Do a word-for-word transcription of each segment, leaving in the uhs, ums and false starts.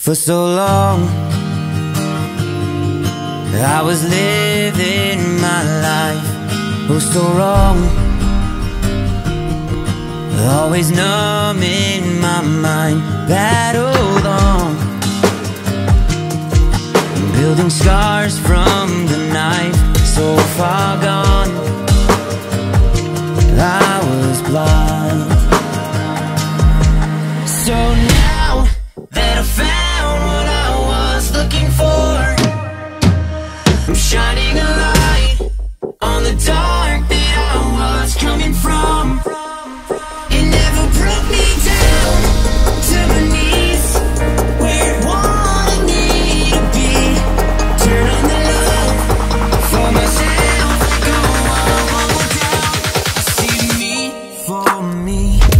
For so long I was living my life, oh so wrong, always numb in my mind, battled on, building scars from the knife, so far gone, I was blind. So now that I found what I was looking for, I'm shining a light on the dark that I was coming from. It never broke me down to my knees, where it wanted me to be. Turn on the love for myself, go on, one more down. I see me for me.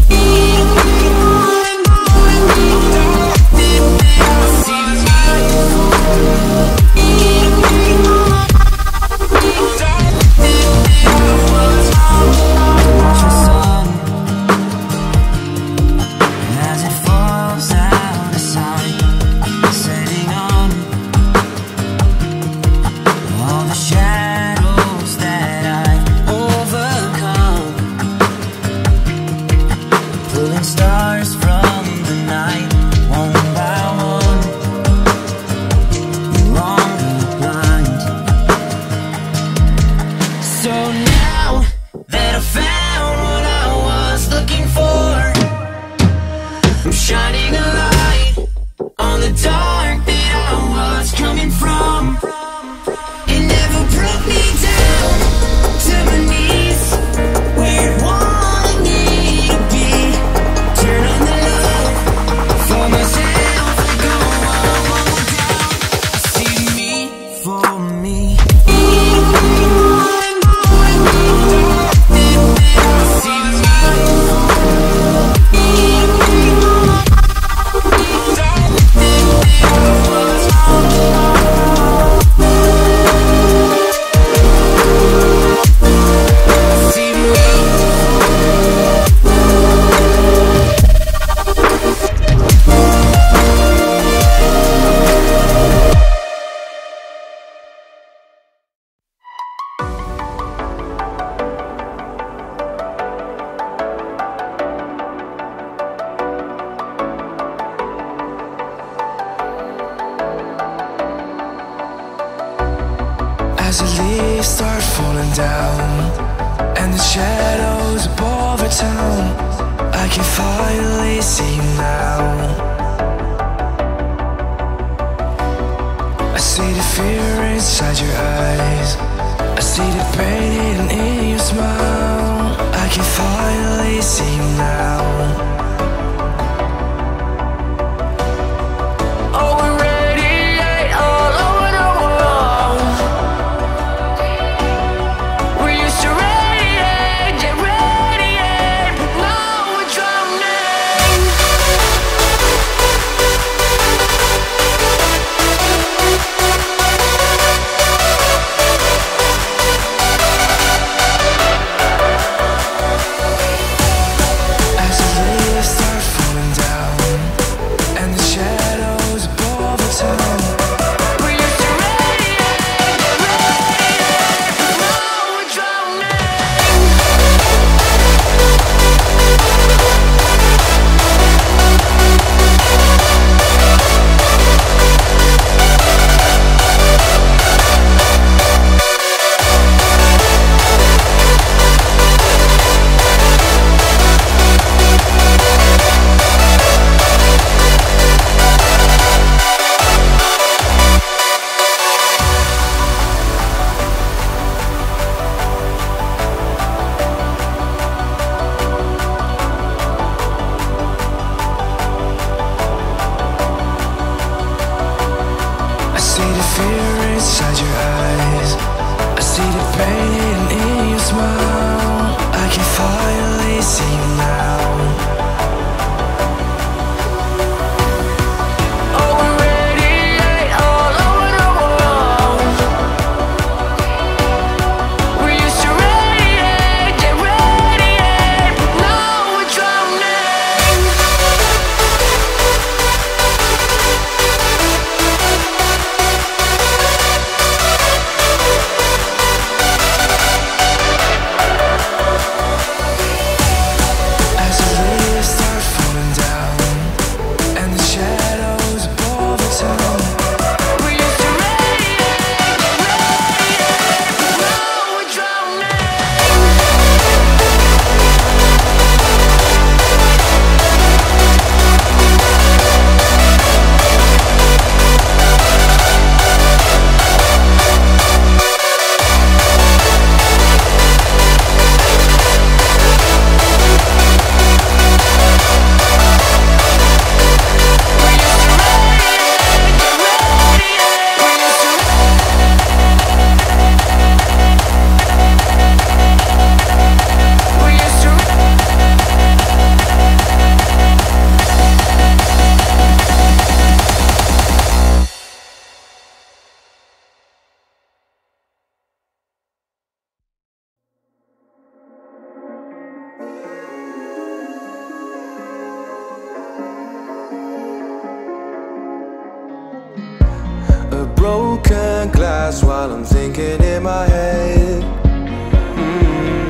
As the leaves start falling down and the shadows above our town, I can finally see you now. I see the fear inside your eyes, I see the pain hidden in your smile. I can finally see you now. broken glass while I'm thinking in my head. mm.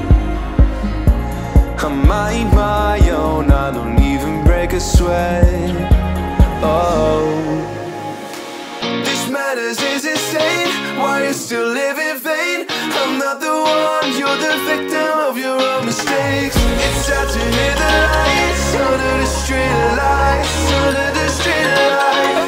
I mind my own, I don't even break a sweat. Oh, this madness is insane. Why you still live in vain? I'm not the one, you're the victim of your own mistakes. It's sad to hear the lights under the street lights, under the street lights.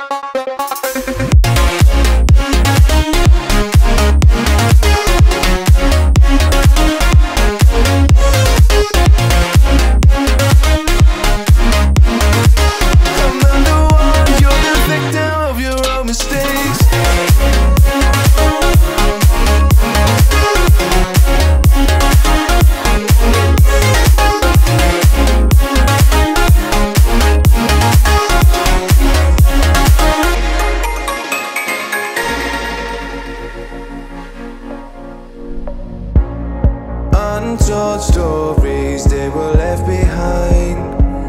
Untold stories, they were left behind.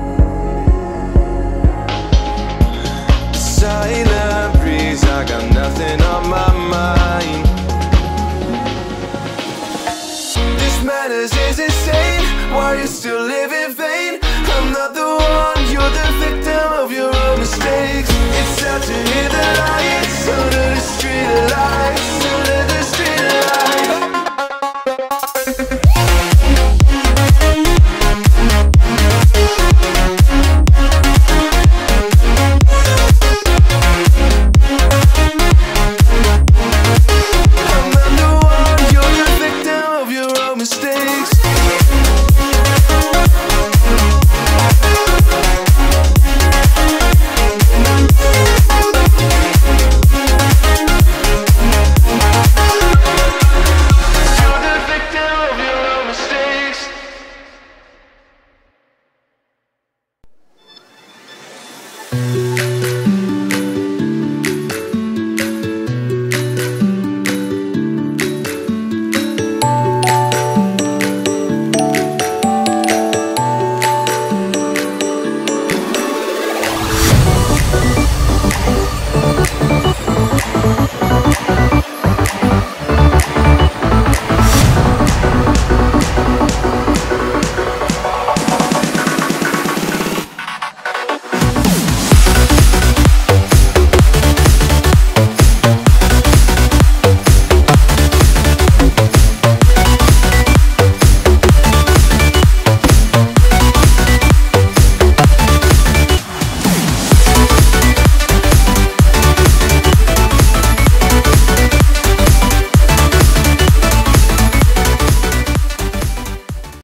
Silent breeze, I got nothing on my mind. This madness is insane. Why you still live in vain? I'm not the one, you're the victim of your own mistakes. It's sad to hear the lies.